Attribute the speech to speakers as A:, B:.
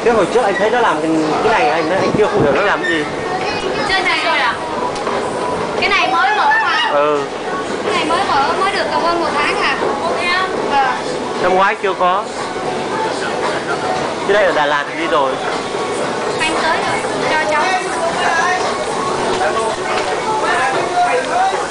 A: Cái hồi trước anh thấy nó làm cái này anh chưa không hiểu nó làm cái gì.
B: Chơi này rồi à? Cái này mới mở mà.
A: Ừ.
B: Cái này mới mở, mới được tầm hơn 1 tháng à. Vâng.
A: Năm ngoái chưa có. Cái đây ở Đà Lạt thì đi rồi.
B: Anh tới rồi, cho cháu.